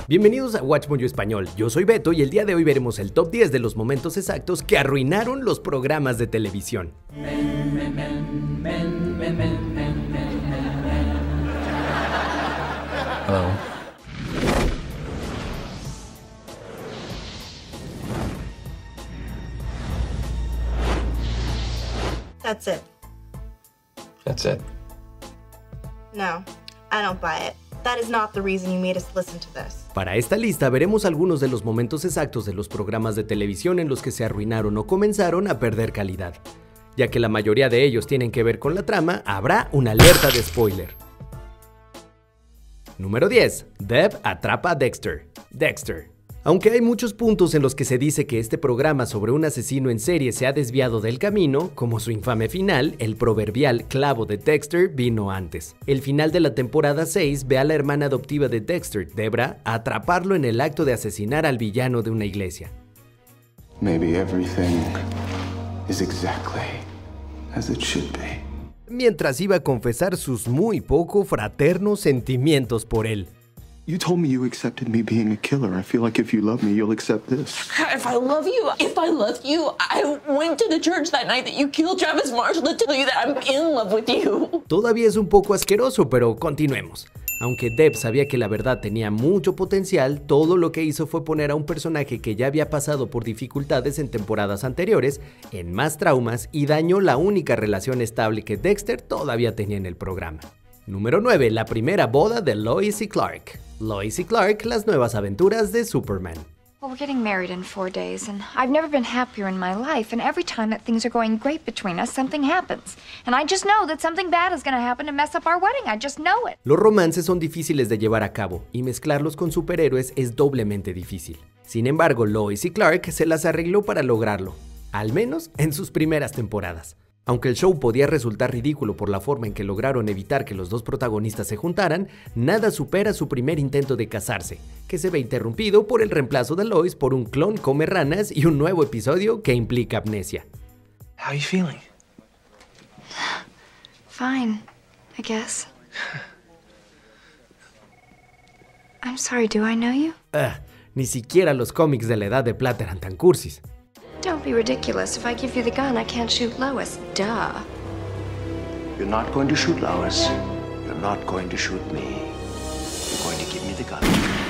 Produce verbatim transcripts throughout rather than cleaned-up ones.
Bienvenidos a Watch Mojo Español, yo soy Beto y el día de hoy veremos el top diez de los momentos exactos que arruinaron los programas de televisión. Hello. That's it. That's it. No, I don't buy it. That is not the reason you made us listen to this. Para esta lista veremos algunos de los momentos exactos de los programas de televisión en los que se arruinaron o comenzaron a perder calidad. Ya que la mayoría de ellos tienen que ver con la trama, habrá una alerta de spoiler. Número diez. Deb atrapa a Dexter. Dexter. Aunque hay muchos puntos en los que se dice que este programa sobre un asesino en serie se ha desviado del camino, como su infame final, el proverbial clavo de Dexter vino antes. El final de la temporada seis ve a la hermana adoptiva de Dexter, Debra, atraparlo en el acto de asesinar al villano de una iglesia. Maybe everything is exactly as it should be. Mientras iba a confesar sus muy poco fraternos sentimientos por él. You told me you accepted me being a killer. I feel like if you love me, you'll accept this. If I love you, if I love you, I went to the church that night that you killed Travis Marshall to tell you that I'm in love with you. Todavía es un poco asqueroso, pero continuemos. Aunque Deb sabía que la verdad tenía mucho potencial, todo lo que hizo fue poner a un personaje que ya había pasado por dificultades en temporadas anteriores, en más traumas y dañó la única relación estable que Dexter todavía tenía en el programa. Número nueve. La primera boda de Lois y Clark. Lois y Clark, las nuevas aventuras de Superman. Well, we're getting married in four days, and I've never been happier in my life, and every time that things are going great between us, something happens. And I just know that something bad is going to happen to mess up our wedding. I just know it. Los romances son difíciles de llevar a cabo, y mezclarlos con superhéroes es doblemente difícil. Sin embargo, Lois y Clark se las arregló para lograrlo, al menos en sus primeras temporadas. Aunque el show podía resultar ridículo por la forma en que lograron evitar que los dos protagonistas se juntaran, nada supera su primer intento de casarse, que se ve interrumpido por el reemplazo de Lois por un clon come ranas y un nuevo episodio que implica amnesia. How are you feeling? Fine, I guess. I'm sorry, do I know you? Ah, ni siquiera los cómics de la Edad de Plata eran tan cursis. Don't be ridiculous. If I give you the gun, I can't shoot Lois. Duh. You're not going to shoot Lois. You're not going to shoot me. You're going to give me the gun.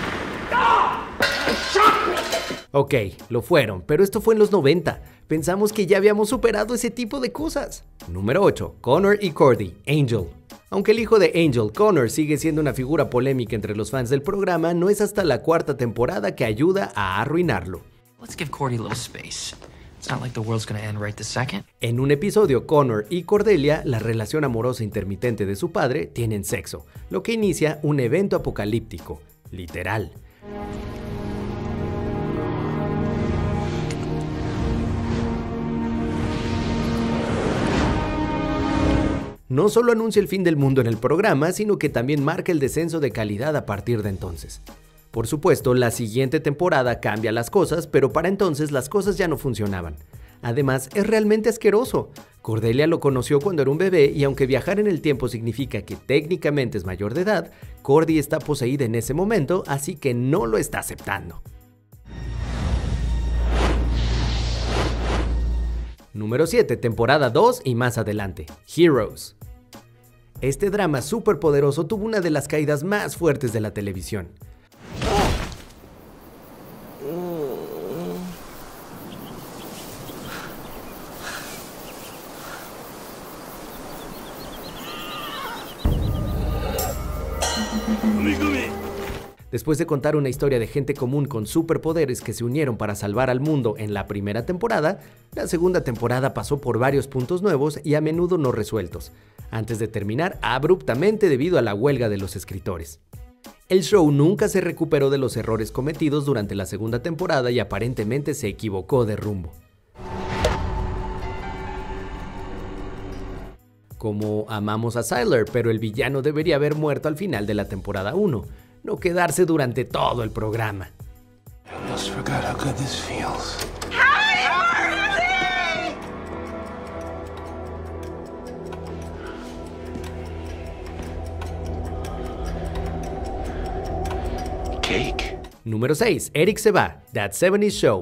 Ok, lo fueron, pero esto fue en los noventa. Pensamos que ya habíamos superado ese tipo de cosas. Número ocho. Connor y Cordy, Angel. Aunque el hijo de Angel, Connor, sigue siendo una figura polémica entre los fans del programa, no es hasta la cuarta temporada que ayuda a arruinarlo. Let's give Cordy a little space. It's not like the world's gonna end right this second. En un episodio, Connor y Cordelia, la relación amorosa intermitente de su padre, tienen sexo, lo que inicia un evento apocalíptico, literal. No solo anuncia el fin del mundo en el programa, sino que también marca el descenso de calidad a partir de entonces. Por supuesto, la siguiente temporada cambia las cosas, pero para entonces las cosas ya no funcionaban. Además, es realmente asqueroso. Cordelia lo conoció cuando era un bebé y aunque viajar en el tiempo significa que técnicamente es mayor de edad, Cordy está poseída en ese momento, así que no lo está aceptando. Número siete. Temporada dos y más adelante. Heroes. Este drama superpoderoso tuvo una de las caídas más fuertes de la televisión. Después de contar una historia de gente común con superpoderes que se unieron para salvar al mundo en la primera temporada, la segunda temporada pasó por varios puntos nuevos y a menudo no resueltos, antes de terminar abruptamente debido a la huelga de los escritores. El show nunca se recuperó de los errores cometidos durante la segunda temporada y aparentemente se equivocó de rumbo. Como amamos a Sylar, pero el villano debería haber muerto al final de la temporada uno, no quedarse durante todo el programa. I almost forgot how good this feels. Cake. Número seis. Eric se va, That setenta Show.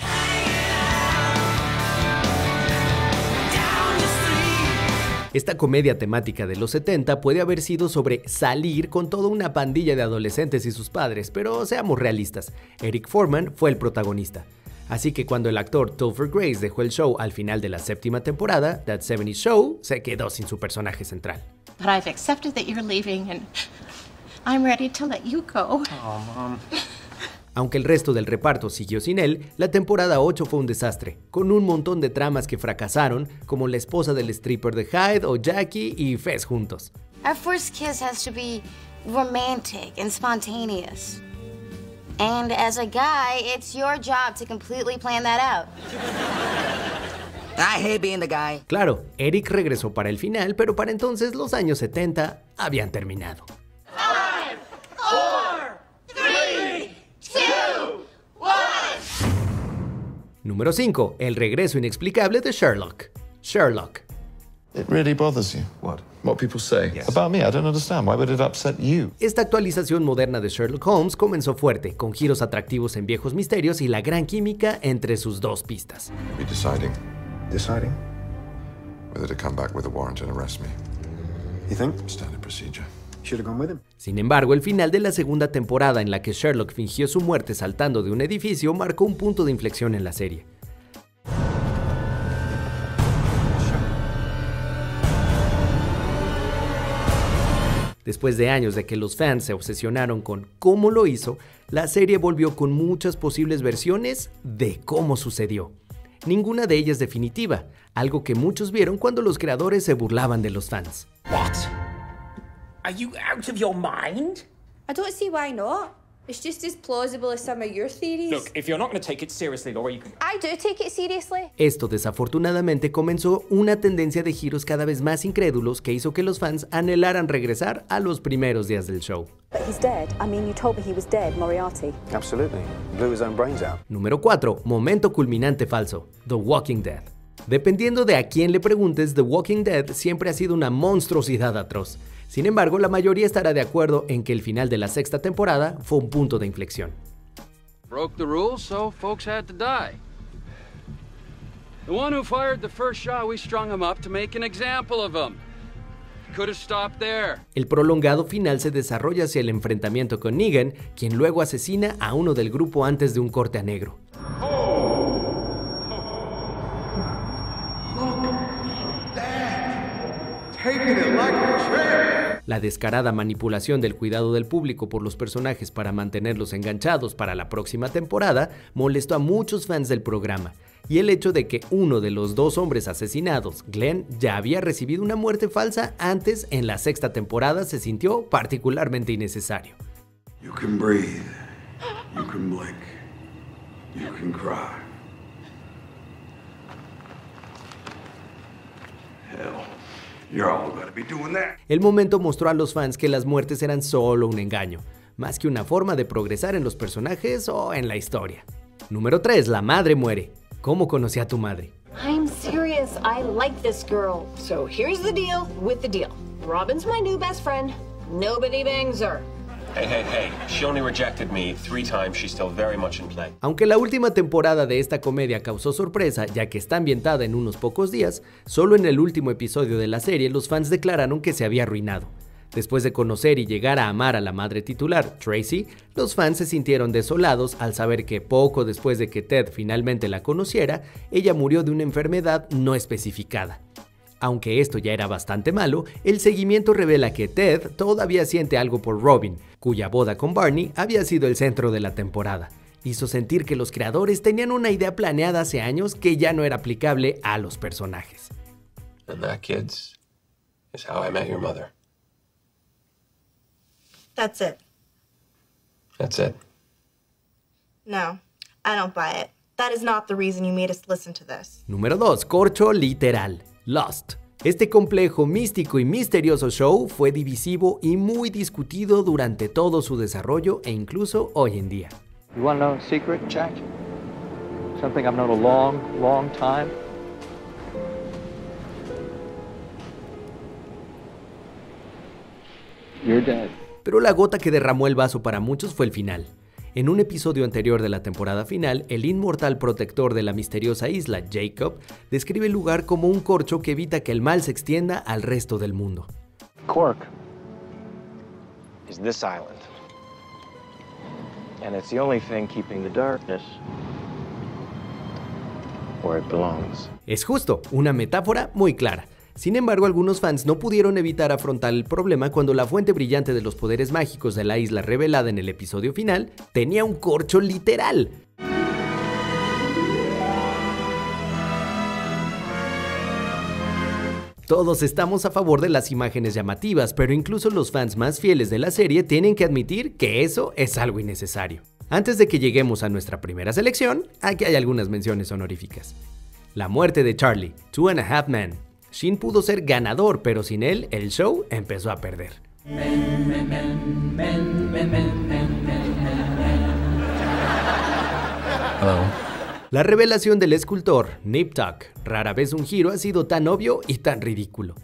Esta comedia temática de los setenta puede haber sido sobre salir con toda una pandilla de adolescentes y sus padres, pero seamos realistas, Eric Foreman fue el protagonista. Así que cuando el actor Topher Grace dejó el show al final de la séptima temporada, That setenta Show se quedó sin su personaje central. But I've accepted that you're leaving and I'm ready to let you go. Oh, Mom. Aunque el resto del reparto siguió sin él, la temporada ocho fue un desastre, con un montón de tramas que fracasaron, como la esposa del stripper de Hyde o Jackie y Fez juntos. Our first kiss has to be romantic and spontaneous. And as a guy, it's your job to completely plan that out. I hate being the guy. Claro, Eric regresó para el final, pero para entonces los años setenta habían terminado. Five, four, three, two, one. Número cinco. El regreso inexplicable de Sherlock. Sherlock. It really bothers you. What? What people say Yes. about me. I don't understand. Why would it upset you? Esta actualización moderna de Sherlock Holmes comenzó fuerte, con giros atractivos en viejos misterios y la gran química entre sus dos pistas. You're deciding Deciding? whether to come back with a warrant and arrest me. You think? Standard procedure. Should have gone with him. Sin embargo, el final de la segunda temporada en la que Sherlock fingió su muerte saltando de un edificio marcó un punto de inflexión en la serie. Después de años de que los fans se obsesionaron con cómo lo hizo, la serie volvió con muchas posibles versiones de cómo sucedió. Ninguna de ellas definitiva, algo que muchos vieron cuando los creadores se burlaban de los fans. What? Are you out of your mind? I don't see why not. It's just as plausible as some of your theories. Look, if you're not going to take it seriously, Laura, you can... I do take it seriously. Esto desafortunadamente comenzó una tendencia de giros cada vez más incrédulos que hizo que los fans anhelaran regresar a los primeros días del show. But he's dead. I mean, you told me he was dead, Moriarty. Absolutely. Blew his own brains out. Número cuatro. Momento culminante falso. The Walking Dead. Dependiendo de a quién le preguntes, The Walking Dead siempre ha sido una monstruosidad atroz. Sin embargo, la mayoría estará de acuerdo en que el final de la sexta temporada fue un punto de inflexión. Broke the rules, so folks had to die. The one who fired the first shot, we strung him up to make an example of him. Could have stopped there. El prolongado final se desarrolla hacia el enfrentamiento con Negan, quien luego asesina a uno del grupo antes de un corte a negro. La descarada manipulación del cuidado del público por los personajes para mantenerlos enganchados para la próxima temporada molestó a muchos fans del programa, y el hecho de que uno de los dos hombres asesinados, Glenn, ya había recibido una muerte falsa antes en la sexta temporada se sintió particularmente innecesario. You can breathe, you can blink, you can cry. Hell. You're all gonna be doing that. El momento mostró a los fans que las muertes eran solo un engaño, más que una forma de progresar en los personajes o en la historia. Número tres. La madre muere. ¿Cómo conocí a tu madre? I'm serious. I like this girl. So here's the deal with the deal. Robin's my new best friend. Nobody bangs her. Hey, hey, hey. She only rejected me three times. She's still very much in play. Aunque la última temporada de esta comedia causó sorpresa, ya que está ambientada en unos pocos días, solo en el último episodio de la serie los fans declararon que se había arruinado. Después de conocer y llegar a amar a la madre titular, Tracy, los fans se sintieron desolados al saber que poco después de que Ted finalmente la conociera, ella murió de una enfermedad no especificada. Aunque esto ya era bastante malo, el seguimiento revela que Ted todavía siente algo por Robin, cuya boda con Barney había sido el centro de la temporada. Hizo sentir que los creadores tenían una idea planeada hace años que ya no era aplicable a los personajes. And that, kids, is how I met your mother. That's it. That's it. No, I don't buy it. That is not the reason you made us listen to this. Número dos. Corcho literal. Lost. Este complejo, místico y misterioso show fue divisivo y muy discutido durante todo su desarrollo e incluso hoy en día. You want to know a secret, Jack? Something I've known a long, long time. You're dead. Pero la gota que derramó el vaso para muchos fue el final. En un episodio anterior de la temporada final, el inmortal protector de la misteriosa isla, Jacob, describe el lugar como un corcho que evita que el mal se extienda al resto del mundo. Cork is this island, and it's the only thing keeping the darkness where it belongs. Es justo, una metáfora muy clara. Sin embargo, algunos fans no pudieron evitar afrontar el problema cuando la fuente brillante de los poderes mágicos de la isla revelada en el episodio final tenía un corcho literal. Todos estamos a favor de las imágenes llamativas, pero incluso los fans más fieles de la serie tienen que admitir que eso es algo innecesario. Antes de que lleguemos a nuestra primera selección, aquí hay algunas menciones honoríficas. La muerte de Charlie, Two and a Half Men. Sheen pudo ser ganador, pero sin él, el show empezó a perder. Hello. La revelación del escultor, Nip Tuck. Rara vez un giro ha sido tan obvio y tan ridículo.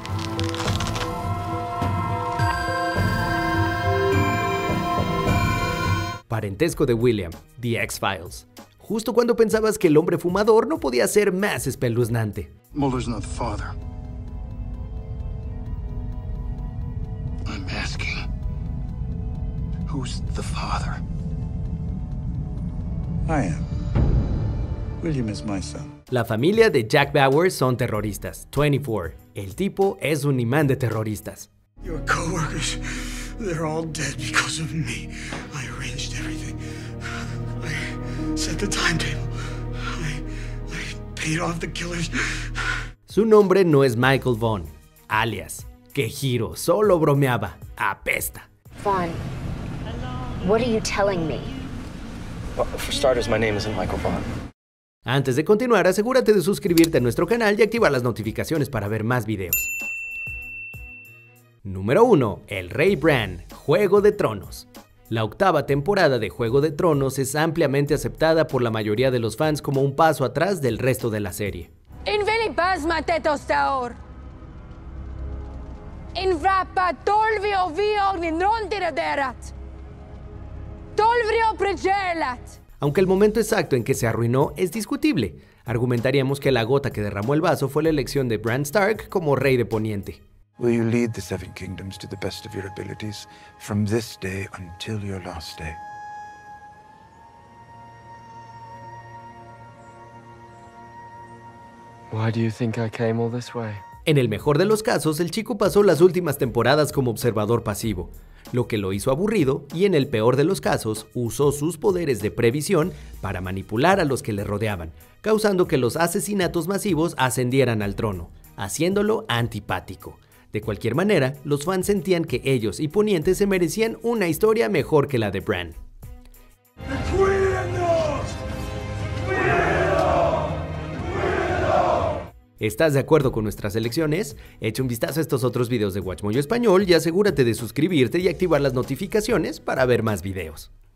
Parentesco de William, The X-Files. Justo cuando pensabas que el hombre fumador no podía ser más espeluznante. Mulder's not the father. I'm asking, who's the father? I am. William is my son. La familia de Jack Bauer son terroristas. veinticuatro. El tipo es un imán de terroristas. Your coworkers, they're all dead because of me. I arranged everything. I set the timetable. I, I paid off the killers. Su nombre no es Michael Vaughn, alias. ¡Qué giro! Solo bromeaba. Apesta. Vaughn, what are you telling me? Well, for starters, my name isn't Michael Vaughn. Antes de continuar, asegúrate de suscribirte a nuestro canal y activar las notificaciones para ver más videos. Número uno. El Rey Bran, Juego de Tronos. La octava temporada de Juego de Tronos es ampliamente aceptada por la mayoría de los fans como un paso atrás del resto de la serie. In veli bazma tetostaur. In vrapa tolvio vio ninrontirederat. Tolvrio pregelat. Aunque el momento exacto en que se arruinó es discutible, argumentaríamos que la gota que derramó el vaso fue la elección de Bran Stark como Rey de Poniente. Will you lead the Seven Kingdoms to the best of your abilities from this day until your last day? Why do you think I came all this way? En el mejor de los casos, el chico pasó las últimas temporadas como observador pasivo, lo que lo hizo aburrido, y en el peor de los casos, usó sus poderes de previsión para manipular a los que le rodeaban, causando que los asesinatos masivos ascendieran al trono, haciéndolo antipático. De cualquier manera, los fans sentían que ellos y Poniente se merecían una historia mejor que la de Bran. ¿Estás de acuerdo con nuestras elecciones? Echa un vistazo a estos otros videos de WatchMojo Español y asegúrate de suscribirte y activar las notificaciones para ver más videos.